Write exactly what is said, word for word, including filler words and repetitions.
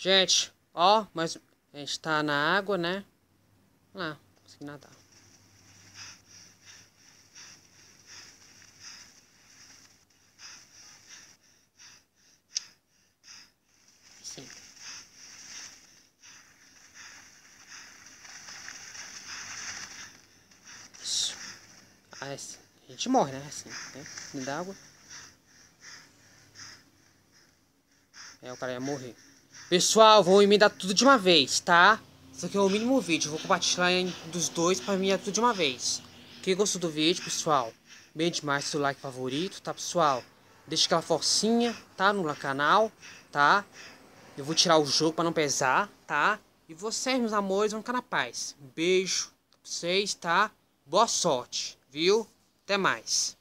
Gente, ó, mas a gente tá na água, né? Lá, consegui nadar. Sim. Isso. Ah, assim, a gente morre, né? Assim, né? Dentro d'água. É, o cara ia morrer. Pessoal, vou emendar tudo de uma vez, tá? Isso aqui é o mínimo vídeo. Vou compartilhar em, dos dois pra mim é tudo de uma vez. Quem gostou do vídeo, pessoal, bem demais seu like favorito, tá, pessoal? Deixa aquela forcinha, tá? No canal, tá? Eu vou tirar o jogo pra não pesar, tá? E vocês, meus amores, vão ficar na paz. Um beijo pra vocês, tá? Boa sorte, viu? Até mais.